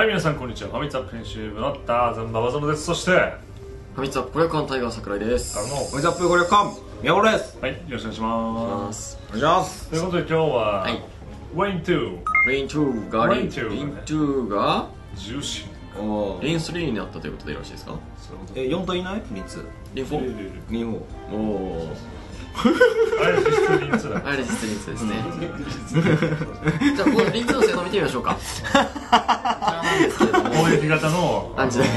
はい、皆さんこんにちは。ファミツアップ編集部のターザン馬場園です。そしてファミツアップ500巻タイガー桜井です。 フファミツアップ500巻宮本です。 はい、よろしくお願いします。 お願いします。 ということで今日は、レイン2 レイン2がレイン2が重心レイン3になったということでよろしいですか？ 4といない3つレイン 4？ 2号おおあれ実質リン2だ。 あれ実質リン2ですね。じゃあこのリン2の性能見てみましょうか。 攻撃型のアンチだ。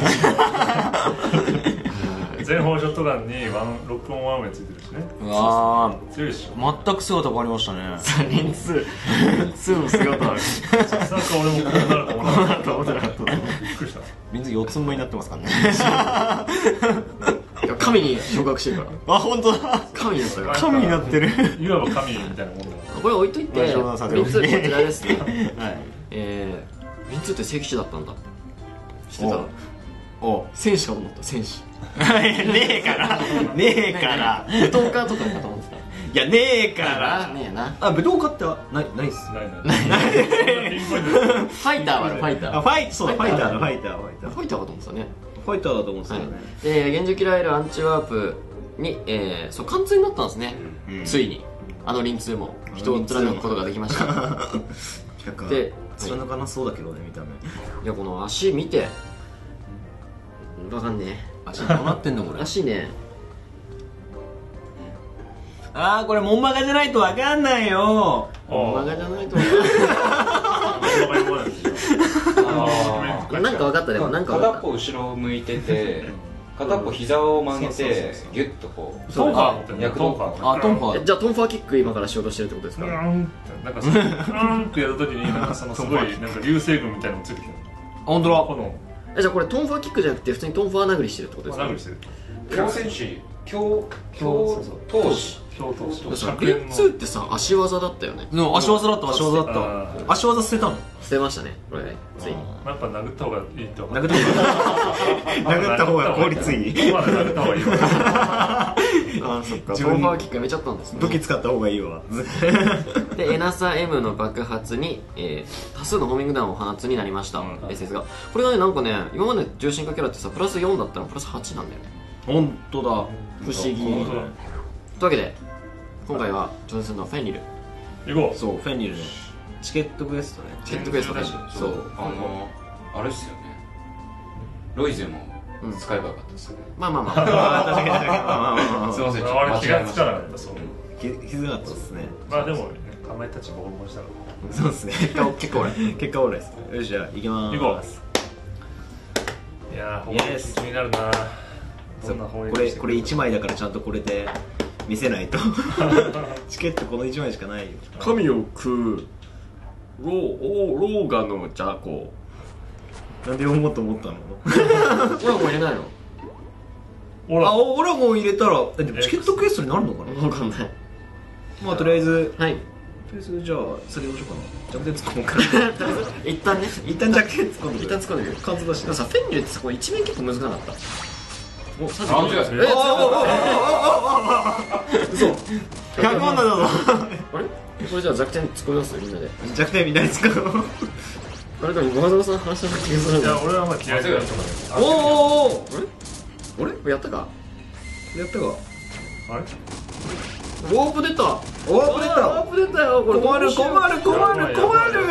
全砲ショットガンにロックオンワンウェイついてるしね。 うわ強いでしょ。 全く姿変わりましたね。 リン2の姿ある。 さか俺もこうなると思ってなかった。びっくりした。 リンズ四つん這いになってますからね。 神に昇格してるから。 あ、本当だ。 神になったよ。 神になってる。 いわば神みたいなもんだ。 これ置いといて、リン2こちらですね。 はい。 リン2って聖騎士だったんだ。知ってた？ お戦士かと思った。戦士。 ねえからねえから武闘家とかかと思ってた。 いやねえからねえな。 あ、武道家ってないっす。 ない。 ファイターはファイター。 あ、ファイト、そうだ、ファイターだ、ファイターファイターかと思ってたね。 ファイターだと思ってたよね。 で、幻獣キラエルアンチワープに、そう貫通になったんですね。ついにリン2も人を貫くことができました。 で、貫かなそうだけどね、見た目。 いや、この足見てわかんねえ。 足どうなってんのこれ。 足ね。 あー、これモンマガじゃないとわかんないよ。 モンマガじゃないとわかんない。なんかわかった。でもなんか片っぽ後ろを向いてて、片っぽ膝を曲げてギュッとこうトンファー躍動感。 あ、トンファー。 じゃあトンファーキック今からしようとしてるってことですか？ なんかそのってやるときになんかそのすごいなんか流星群みたいなのついてきた。 本当だ。 このじゃあこれトンファーキックじゃなくて普通にトンファー殴りしてるってことですか？ 殴りしてる。 強戦士、強投手。 リン2ってさ、足技だったよね。 足技だった、足技だった。足技捨てたの？ 捨てましたね、これね、ついに。 やっぱ殴った方がいいって分かる。 殴った方が効率いい。 殴った方がいいわ。 あ、そっか。トンファーキックやめちゃったんですね。 武器使った方がいいわ。 で、エナサ M の爆発に、多数のホーミング弾を放つになりました、SS が。これがね、なんかね、今まで重心化キャラってさ、プラス4だったのプラス8なんだよね。 本当だ。 不思議。というわけで、今回は挑戦するのはフェンリル。 行こう。 そう、フェンリルね。チケットクエストね。 チケットクエストね。 そう。 あれっすよね。ロイゼも使えばよかったですよね。 まあ。 確かに。 すいません、 あれ気がつかなかった。そう。 気づかなかったですね。 まあでもね、かまいたちボコボコしたから。 そうですね。 結構俺。 結果オーライです。よし、じゃあ行きまーす。 行こう。いやー、砲撃気になるな。 これ1枚だからちゃんとこれで見せないと。チケットこの1枚しかないよ。 神を食うローガのジャコ。 なんで読もうと思ったの？ オラゴン入れないの？ あ、オラゴン入れたらでもチケットクエストになるのかな？ わかんない。 まあとりあえずはい。 とりあえずじゃあそれどうしようかな。弱点突っ込もうかな。 一旦ね。 一旦弱点突っ込んで。 一旦突っ込んでみる。 貫通だし。 でもさ、フェンリルってさ、これ一面結構難しかった。もうあ、間違いない。 嘘。100万だぞ。 あれ？これじゃあ弱点突っ込みますみんなで。 弱点みんなに使う。 あれでもわざわざ話しなきゃいけない。 いや、俺はまあ嫌いだよ。 お。 あれ？やったか？ やったか。 あれ？ ウォープ出た。 ワープ出たよ。これ困る。 やばいワープ。お願い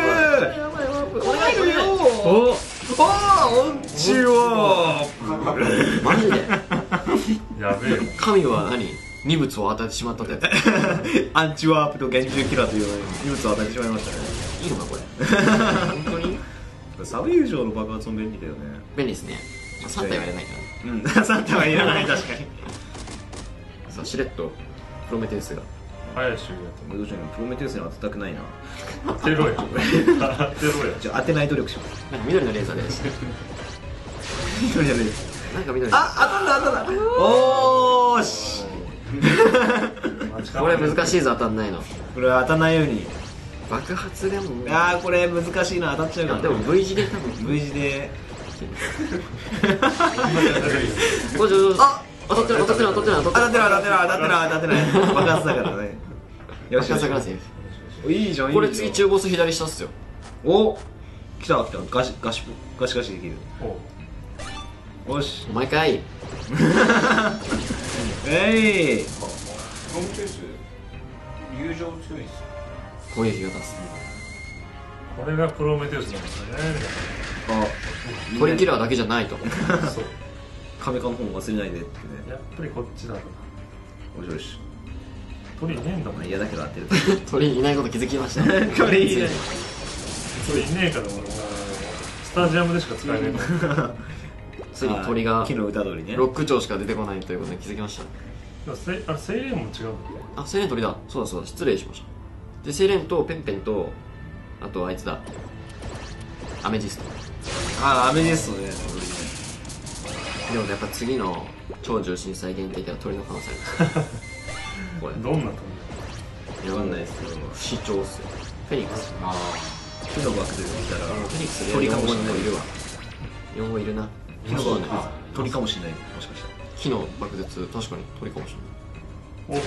よ。 アンチワーマジで？ やべえ。 神は何？二物を与えてしまったってやつ。 プ。アンチワープと幻獣キラーという二物を与えてしまいましたね。 いいのかこれ？本当に？ サブ友情の爆発も便利だよね。 便利ですね。3体はやらないかうん、3体はいらない確かに。 ら。さあしれっとプロメテウスが。 早い終了どうしよう、プロメテウスに当てたくないな。 当てろよ。当てろよ。 じゃあ当てない努力しよう。 なんか緑のレーザーで。 緑じゃない。 なんか緑。 あ、当たった。おーし。 これ難しいぞ、当たんないの。 これは当たらないように。 爆発でも。 あー、これ難しいな、当たっちゃうから。 でも V 字で多分 V 字で。 あ、当たってない。 当たってない。爆発だからね。 爆発だからセーフ。 いいじゃん。 これ次中ボス左下っすよ。 お、 来たガシガシできる。よしお前かい。 えい。 プロメテウス友情強いっすよ。 攻撃が出す。 これがプロメテウスなんですね。 あ、 トリキラーだけじゃないと。 そう。 カメカの本忘れないでってね。 やっぱりこっちだろうな。 よしよし。 鳥いねえんだもん。 嫌だけど当てる。 鳥いないこと気づきました。 鳥いない。 鳥いねえからもうスタジアムでしか使えないの。 ついに鳥が木の歌通りね。 ロック調しか出てこないということに気づきました。 あれ、セイレーンも違うんだっあ、セイレン鳥だ。そうだそうだ、失礼しました。で、セイレンとペンペンと、あとあいつだ。アメジスト。 あ、アメジストね。 でもやっぱ次の超重心再現的な鳥の可能性あります。これ。 け。どんな鳥？ わかんないですけど。 不死鳥っすよ。フェニックス。 あ木のバックで見たらフェニックスで鳥かもしれない。 いるわ。4号いるな。 木のバックあ鳥かもしれない。もしかしたら。 木の爆絶、確かに鳥かもしれない。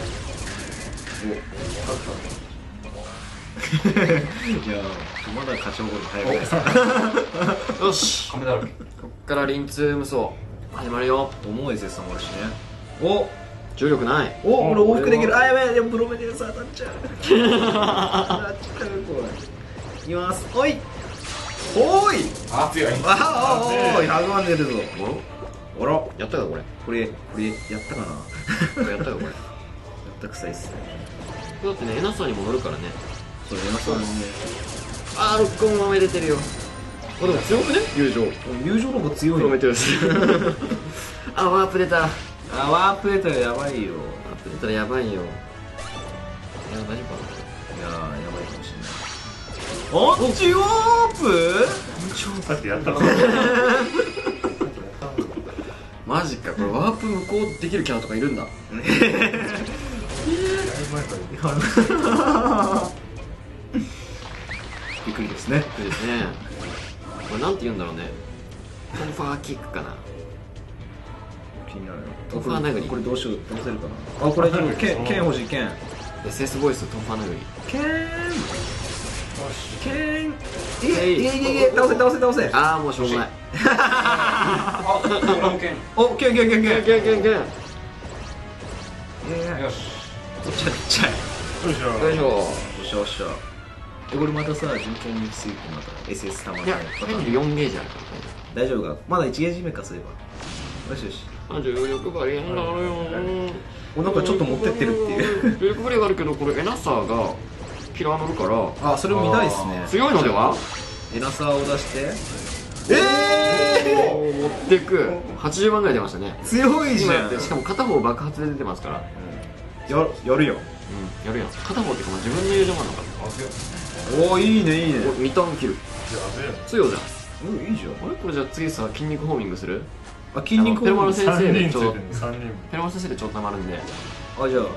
いやまだ課長ゴール早くないですか。 よし、 あ亀だらけ。 こっからリンツ無双始まるよ。 重いですよ、さもあるしね。お重力ない。 お、俺往復できる。あ、やばい、でもプロメテウス当たっちゃう。当たっちゃう、これ。いきます。おいおいあ、強い。 あおい、100万出るぞ。あら、 やったかこれ。 これやったかな。 これやったかこれ。 やった臭いっすね。 だってね、エナサーにも乗るからね。 それ、山さんね。 あー、ロックオン豆出てるよ。あ、でも強くね、友情。 友情の方が強いよ。 プロメテウス。あ、ワープ出た。ワあ、ワープ出たらやばいよ。 ープ出たらやばいよ。いや、大丈夫かいやー、やばいかもしれない。おっちワープさっきやったの。 な。マジか、これワープ無効できるキャラとかいるんだ。 びっくりですね。 いいですね。これなんて言うんだろうね。トンファーキックかな。 気になるよ。 トンファー殴りこれどうしよう、どうせるかな。あ、これでも剣欲しい、剣。 SS ボイストンファー殴り。 剣いけ、倒せ。 あー、もうしょうがない。 あ、これも剣。 お、剣。 ゲンゲンゲン。 よし。 ちゃい。 よいしょ。 よいしょ。 おっしゃ。これまたさ、順調についてまた SS たまいや、フェニル4ゲージあるから大丈夫か。まだ1ゲージ目かすれば。よし。 重力バリアンだよ。 お、なんかちょっと持ってってるっていう。 重力バリアがあるけど、これエナサーがキラー乗るからあ、それも見たいですね。 強いのでは。 エナサーを出して持ってく80万ぐらい出ましたね。 強いじゃん。 今やって、しかも片方爆発で出てますから。 やるよ。 やるやん。片方っていうか、まあ自分の友情もあるのか。 あ、強い。 おー、いいね。 お、2ターンキル。 やべえ。 強いじゃん。 うん、いいじゃん。 あれこれじゃあ次さ、筋肉ホーミングする？ あ、筋肉ペルマルあ、 先生 3 でちょうど人ついてるの、3人。 ペルマル先生でちょうどたまるんで、 じゃあ、 一回、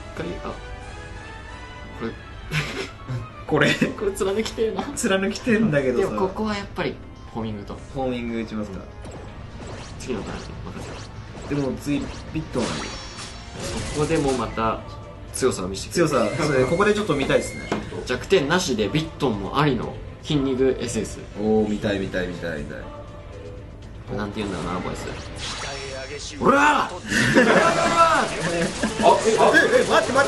これこれ、 貫きてえな。 貫きてんだけどさ。 でもここはやっぱりホーミングとホーミング打ちますか。 次のターンに任せる。 でも次、ビットマンそこでもまた強さを見せてくれる。 強さ、それここでちょっと見たいですね。 弱点なしでビットンもありの筋肉 SS。 おー、見たい。 なんて言うんだろうな、ボイス。ほらー待って。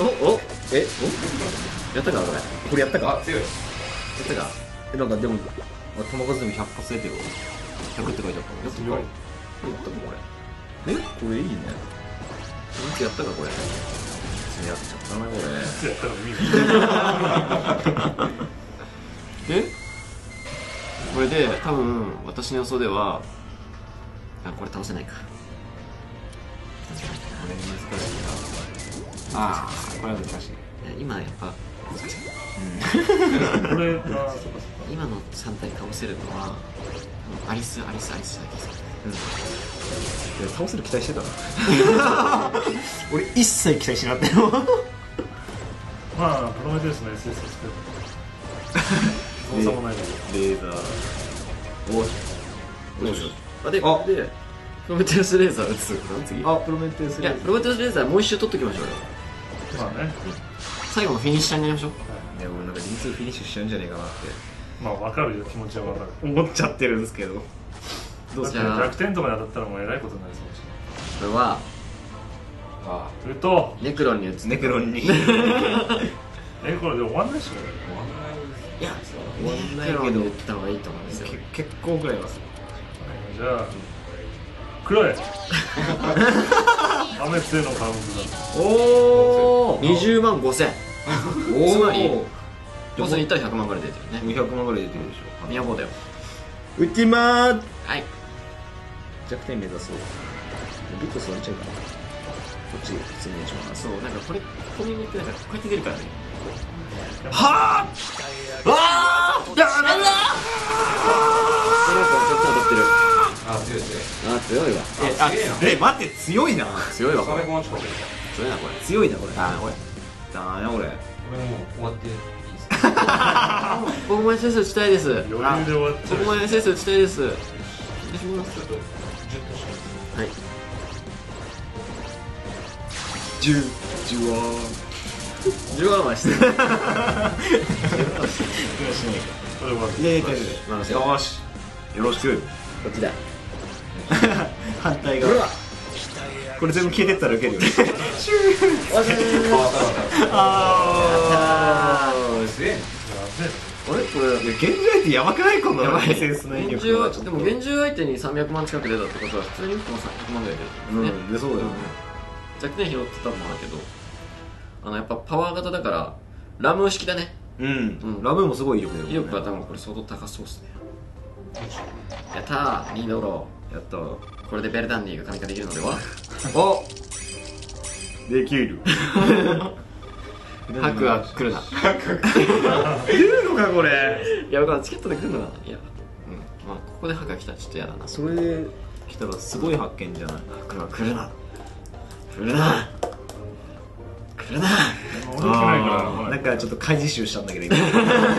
やったかこれ。 これやったか。 あ、強い。 やったかなんかでも、球数でも100発出てるわ。 100って書いてあったの。やったかこれ。やったかこれ。 これいいね。 いつやったかこれ。 やっちゃったな、これ。 いつやったら見る。 でこれで多分私の予想では、あ、これ倒せないか。これ難しいな。 あー、これは難しい。 いや今やっぱこれは、そうか今の3体倒せるのはアリスだけです。 いや、倒せる期待してたな。俺一切期待しなかったよ。 まあ、プロメテウスの SS 作る。そうさもないけど。 レーザー。 どうしよう。であプロメテウスレーザー撃つ。なん次？ あ、プロメテウスいや、プロメテウスレーザーもう一周取っときましょうよ。 まあね。 最後のフィニッシャーになりましょう。 ね、俺なんか D2 フィニッシュしちゃうんじゃねえかなって。 まあ分かるよ、気持ちは分かる。 思っちゃってるんですけど。どうすだってか。 弱点とかに当たったらもうえらいことになりそうだし。 これはあそれとネクロンに移ってネクロンに。 これで終わんないっしょ。 いや終わんないネクロンけどに移った方がいいと思うんですよ。 結構ぐらいはする。 じゃあ黒い雨杖のカウントおお。 20万5千おつまりお。 当然言ったら100万ぐらい出てるね。 200万ぐらい出てるでしょ。 宮本だよ。 打ちまーす。 はい。 弱点目指そう。ビットそれちゃうかな。こっち普通に打ちます。 そう、なんかこれ、コミュニってなんかこうやって出るからね。 はぁ。わー。やられだ。 この子ちょっと当たってる。 あ強い強い。 あー、強いわ。 待って、強いな。 強いわ、これ。 それもちょっと強いな、これ。 強いなこれ。 あー、これ。 だねこれ。 これもう終わっていいですか？ 僕も SS 打ちたいです。 余裕で終わっちゃう僕も SS 打ちたいです。お願いします。 ちょっと10としてはい。 10は 10はして。 これ終わる。 でよしよろしく。 こっちだ。 反対側。これ全部消えてったらウケるよね。ああすげえあれこれ。 ー現状ってやばくないこのやばい。 センスの威現力は状でも現状相手に300万近く出たってことは普通に打っても300万ぐらい出るんですね。 でそうだよね。 弱点拾ってたもんだけど、やっぱパワー型だからラム式だね。 うんラブもすごい威力だよ。 威力が多分これ相当高そうっすね。やったー、2ドロやったー。これでベルダンディが神化できるのでは。 おできる。 ハクは来るな。 出るのかこれ。 いや、僕はチケットで来るのかな。いや、まあここでハクが来たらちょっと嫌だな。 それで来たらすごい発見じゃない。 ハクは来るな。来るな。来るな。 俺来ないからなんかちょっと開示集したんだけど今。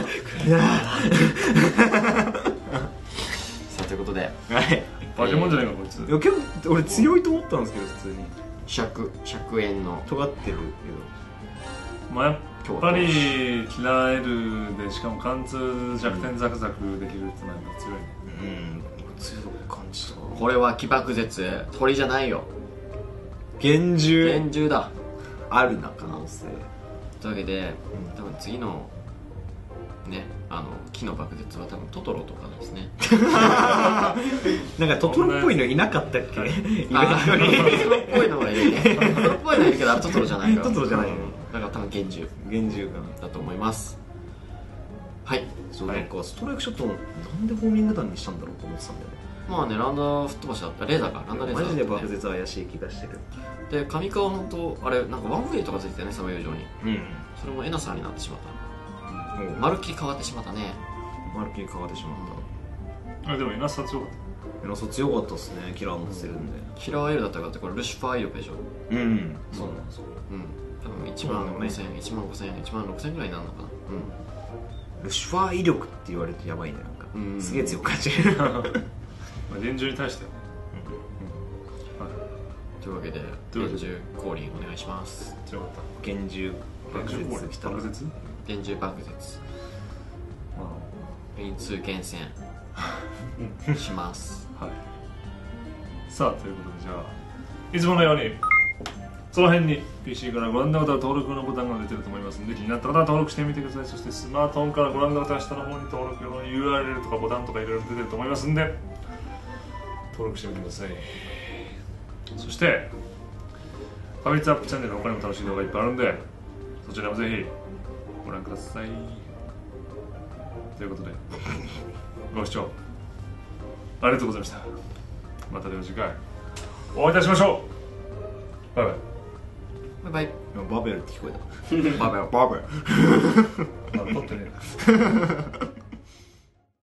さあということで、 はい。 化け物じゃないかこいつ。 いや結構俺強いと思ったんですけど普通に 100円の尖ってるまあやっぱりキラエルでしかも貫通弱点ザクザクできるってのはやっぱ強いね。 けど。強く感じた。 これは起爆絶、鳥じゃないよ。 厳重厳重だ。 あるな可能性。 というわけで、多分次のね、木の爆絶は多分トトロとかですね。 なんかトトロっぽいのいなかったっけ？イベントトに。 トロっぽいのがいるね。トトロっぽいのはいるけど、あれトトロじゃないから。 トトロじゃないよだから多分厳重厳重かな。 だと思います。はい。 そうなんかストライクショットなんでホーミング弾にしたんだろうと思ってたんだよね。 まあね、ランダー吹っ飛ばしだった。レーザーか。ランダーレーザーだったね。 マジで爆絶怪しい気がしてる。 で、上川は本当あれ、なんかワンウェイとかついてたね、サムユー上に。 うん。 それもエナさんになってしまった。 もうまるっきり変わってしまったね。 まるっきり変わってしまっあでもイナスタ強かった。エナソ強かったっすね。キラー乗せてるんで。 キラーエルだったからって、これルシファー威力でしょ。 うん。そうなんですよ。 うん。多分1万5000円、1万5000円、1万6000円ぐらいになるのかな。 ルシファー威力って言われるとやばいねなんか。 うんすげえ強く感じる。 た。まあ現状に対しては。 というわけで、 というわけで厳重降臨お願いします。 強かった。 厳重爆絶来たら。 爆絶？ 厳重爆絶。便通厳選します。 はい。さあということでじゃあいつものようにその辺に PC からご覧の方は登録のボタンが出てると思いますので、気になった方は登録してみてください。そしてスマートフォンからご覧の方は下の方に登録用の URL とかボタンとかいろいろ出てると思いますんで登録してみてください。そしてファミツアップチャンネルの他にも楽しい動画いっぱいあるんでそちらもぜひご覧ください。ということでご視聴ありがとうございました。またでは次回お会いいたしましょう。バイバイ。 バイバイ。 バベルって聞こえた。 バイバイ。 バベル。 まだ撮ってねえ。